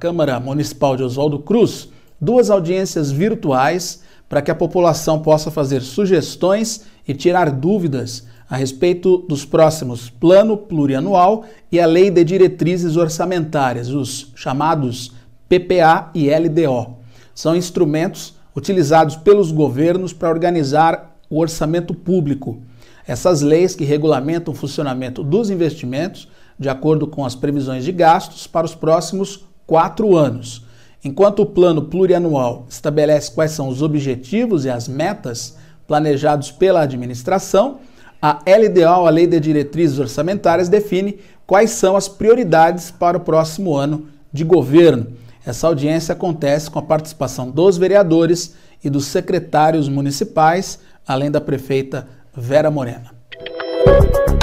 Câmara Municipal de Oswaldo Cruz, 2 audiências virtuais para que a população possa fazer sugestões e tirar dúvidas a respeito dos próximos Plano Plurianual e a Lei de Diretrizes Orçamentárias, os chamados PPA e LDO. São instrumentos utilizados pelos governos para organizar o orçamento público. Essas leis que regulamentam o funcionamento dos investimentos de acordo com as previsões de gastos para os próximos 4 anos. Enquanto o Plano Plurianual estabelece quais são os objetivos e as metas planejados pela administração, a LDO, a Lei de Diretrizes Orçamentárias, define quais são as prioridades para o próximo ano de governo. Essa audiência acontece com a participação dos vereadores e dos secretários municipais, além da prefeita Vera Morena.